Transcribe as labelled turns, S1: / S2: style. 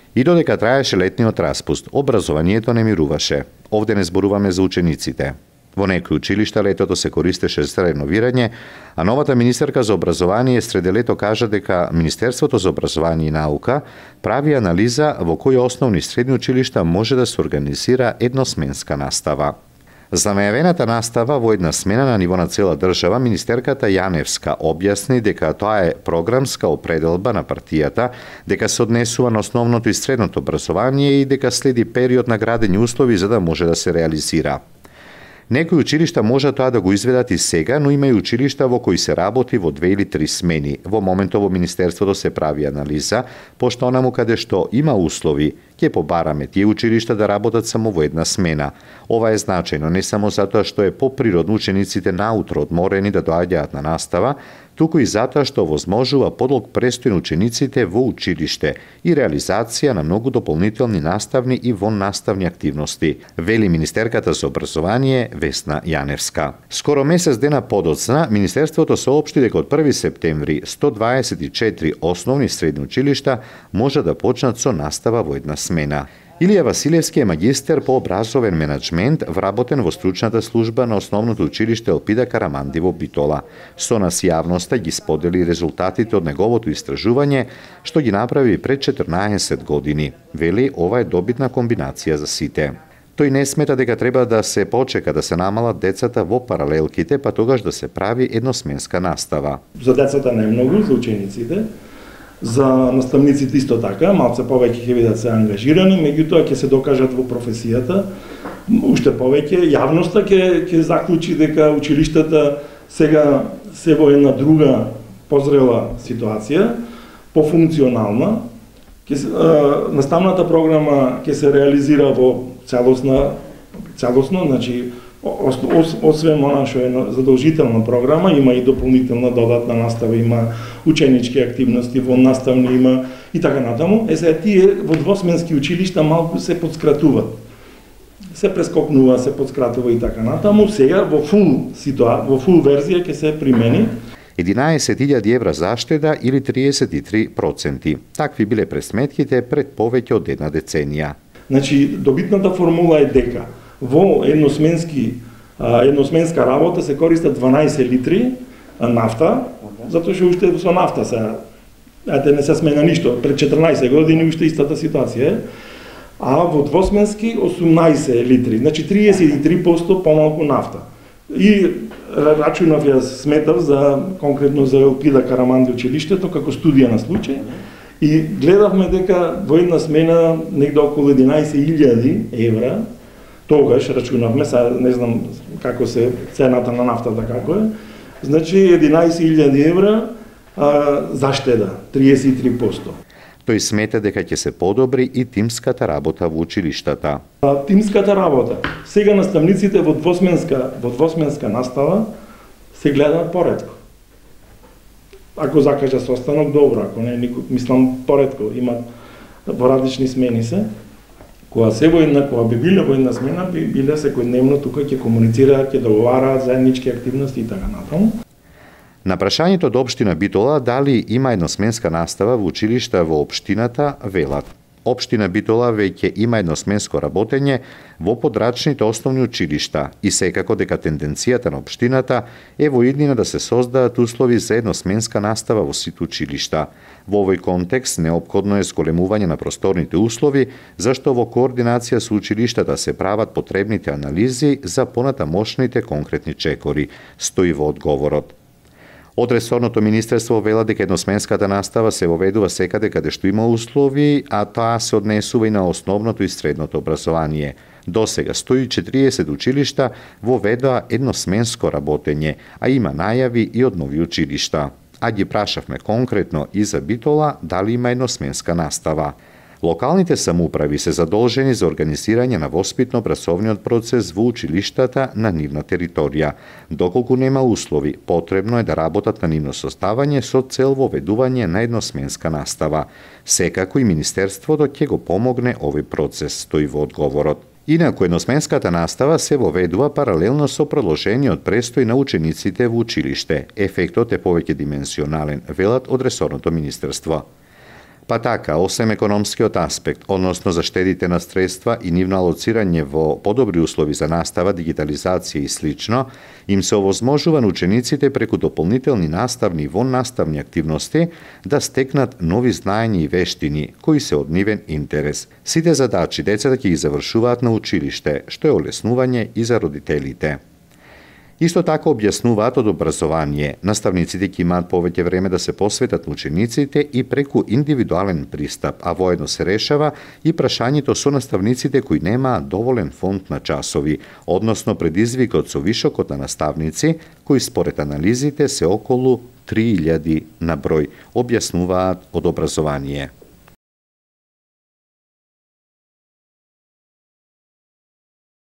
S1: И додека траеше летниот распуст, образованието не мируваше. Овде не зборуваме за учениците. Во некои училишта летото се користеше за реновирање, а новата министерка за образование среде лето кажа дека Министерството за образование и наука прави анализа во кои основни и средни училишта може да се организира едносменска настава. За најавената настава во една смена на ниво на цела држава, министерката Јаневска објасни дека тоа е програмска определба на партијата, дека се однесува на основното и средното образование и дека следи период на градење услови за да може да се реализира. Некои училишта може тоа да го изведат и сега, но има и училишта во кои се работи во 2 или 3 смени. Во моментот во Министерството се прави анализа, пошто онаму каде што има услови, ќе побараме тие училишта да работат само во една смена. Ова е значајно не само затоа што е поприродно учениците наутро одморени да доаѓаат на настава, туку и затоа што возможува подолг престој на учениците во училиште и реализација на многу дополнителни наставни и воннаставни активности, вели министерката за образование Весна Јаневска. Скоро месец дена подоцна, Министерството соопшти дека од 1 септември 124 основни и средни училишта може да почнат со настава во една смена. Илија Василевски е магистер по образовен менеджмент, вработен во стручната служба на основното училиште Елпида Караманди во Битола. Со нас јавноста ги сподели резултатите од неговото истражување, што ги направи пред 14 години. Вели, ова е добитна комбинација за сите. Тој не смета дека треба да се почека да се намалат децата во паралелките, па тогаш да се прави едносменска настава.
S2: За децата не е многу, за учениците. За наставниците исто така, малце повеќе ќе видат се ангажирани, меѓутоа ќе се докажат во професијата. Уште повеќе јавноста ќе заклучи дека училиштата сега се во една друга позрела ситуација, пофункционална. Наставната програма ќе се реализира во целосно, значи освен она што е задолжителна програма, има и дополнителна додатна настава, има ученички активности, воннаставни има и така натаму. Сега тие во двосменски училишта малку се подскратуваат. Се прескокнува, се подскратува и така натаму. Сега во фул верзија ќе се примени
S1: 11.000 евра заштеда или 33%. Такви биле пресметките пред повеќе од една деценија.
S2: Значи, добитната формула е дека во едносменска работа се користат 12 литри нафта, затоа што уште со нафта не се смена ништо. Пред 14 години уште истата ситуација е. А во двосменски 18 литри, значи 33% помалку нафта. И рачунав ја сметав конкретно за Елпида Караманди училиштето како студија на случај и гледавме дека во една смена негде околу 11.000 евра, тогаш рачунавме, не знам како се цената на нафтата како е, значи 11.000 евра заштеда, 33%.
S1: Тој смета дека ќе се подобри и тимската работа во училиштата.
S2: Тимската работа. Сега наставниците во двосменска настава се гледаат поретко. Ако закажа состанок, добро, ако не, мислам поретко, имат во различни смени се. Кога би биле во една смена, би биле секојдневно тука ќе комуницираат, ќе договараат заеднички активности и така натаму.
S1: На прашањето од општина Битола дали има едносменска настава во училишта во општината, велат. Општина Битола веќе има едносменско работење во подрачните основни училишта и секако дека тенденцијата на општината е во иднина да се создадат услови за едносменска настава во сите училишта. Во овој контекст неопходно е зголемување на просторните услови, зашто во координација со училиштата се прават потребните анализи за понатамошните конкретни чекори, стои во одговорот. Од ресорното министерство вела дека едносменската настава се воведува секаде каде што има услови, а тоа се однесува и на основното и средното образование. Досега 140 училишта воведоа едносменско работење, а има најави и од нови училишта. А ги прашавме конкретно и за Битола дали има едносменска настава. Локалните самоуправи се задолжени за организирање на воспитно-образовниот процес во училиштата на нивна територија. Доколку нема услови, потребно е да работат на нивно составање со цел воведување на едносменска настава. Секако и Министерството ќе го помогне овој процес, стои во одговорот. Инаку едносменската настава се воведува паралелно со продолжениот престој на учениците во училиште. Ефектот е повеќе дименсионален, велат од ресорното министерство. Па така, осем економскиот аспект, односно заштедите на средства и нивно алоцирање во подобри услови за настава, дигитализација и слично, им се овозможува на учениците преку дополнителни наставни и воннаставни активности да стекнат нови знаења и вештини кои се од нивен интерес. Сите задачи децата ќе ги завршуваат на училиште, што е олеснување и за родителите. Исто така објаснуваат од образование. Наставниците ќе имаат повеќе време да се посветат на учениците и преку индивидуален пристап, а воедно се решава и прашањето со наставниците кои немаат доволен фонд на часови, односно предизвикот со вишокот на наставници, кои според анализите се околу 3000 на број, објаснуваат од образование.